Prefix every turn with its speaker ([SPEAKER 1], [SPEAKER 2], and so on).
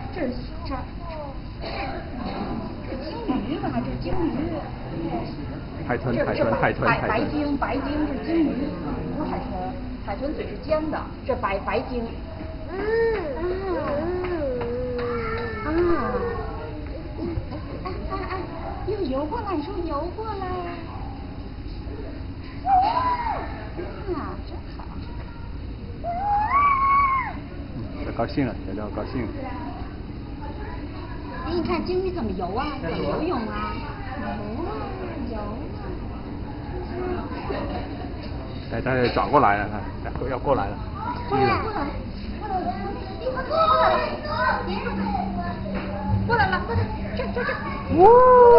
[SPEAKER 1] 这是鲸鱼吧？这是鲸鱼。
[SPEAKER 2] 海豚，
[SPEAKER 1] 这
[SPEAKER 2] 海豚，海豚，
[SPEAKER 1] 白鲸，白鲸是鲸鱼，不是海豚。海豚嘴是尖的，这白鲸。又游过来，你说游过来。啊，真好。
[SPEAKER 2] 这高兴了，这叫高兴了。
[SPEAKER 1] 哎，你看鲸鱼怎么游啊？怎么游泳啊？游。
[SPEAKER 2] 哎，它转过来了，它要过来了。
[SPEAKER 1] 过来了，过来了，这。